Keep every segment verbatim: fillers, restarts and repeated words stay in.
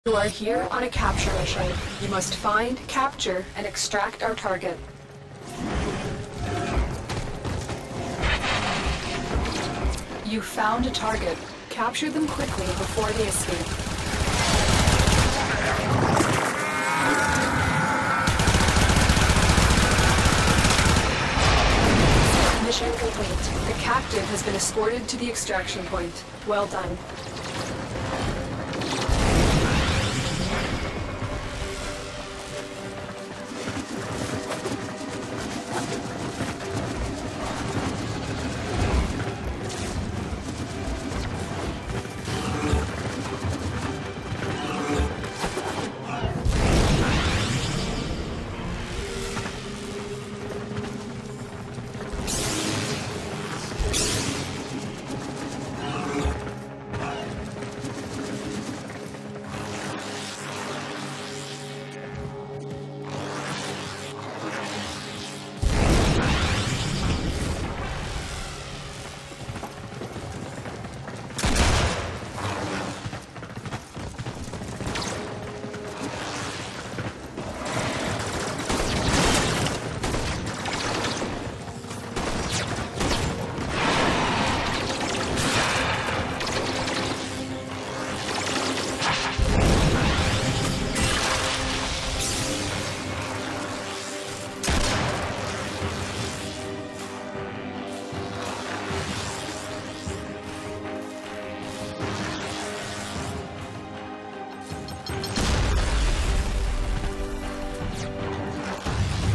You are here on a capture mission. You must find, capture, and extract our target. You found a target. Capture them quickly before they escape. Mission complete. The captive has been escorted to the extraction point. Well done.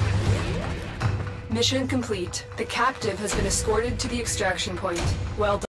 Mission complete. The captive has been escorted to the extraction point. Well done.